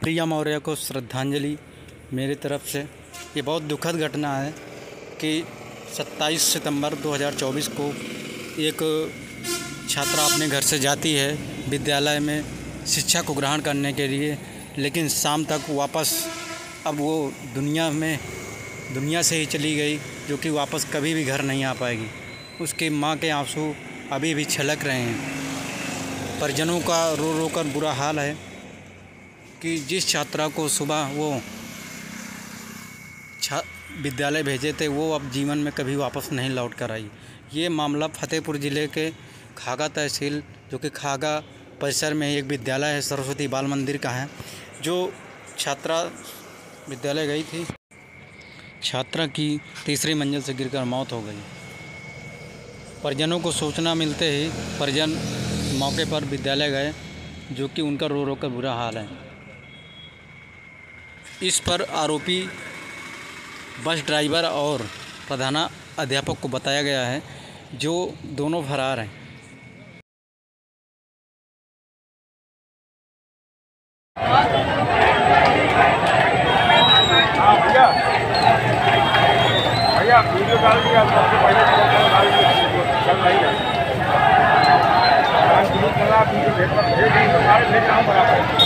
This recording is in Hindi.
प्रिया मौर्य को श्रद्धांजलि मेरी तरफ से। ये बहुत दुखद घटना है कि 27 सितंबर 2024 को एक छात्रा अपने घर से जाती है विद्यालय में शिक्षा को ग्रहण करने के लिए, लेकिन शाम तक वापस अब वो दुनिया से ही चली गई, जो कि वापस कभी भी घर नहीं आ पाएगी। उसकी माँ के आंसू अभी भी छलक रहे हैं। परिजनों का रो रो कर बुरा हाल है कि जिस छात्रा को सुबह वो विद्यालय भेजे थे वो अब जीवन में कभी वापस नहीं लौट कर आई। ये मामला फतेहपुर ज़िले के खागा तहसील, जो कि खागा परिसर में एक विद्यालय है, सरस्वती बाल मंदिर का है। जो छात्रा विद्यालय गई थी, छात्रा की तीसरी मंजिल से गिरकर मौत हो गई। परिजनों को सूचना मिलते ही परिजन मौके पर विद्यालय गए, जो कि उनका रो रो कर बुरा हाल है। इस पर आरोपी बस ड्राइवर और प्रधानाध्यापक को बताया गया है, जो दोनों फरार हैं। भैया वीडियो डाल दिया, सबसे पहले चल रही है। वीडियो भेज रहा हूँ बराबर।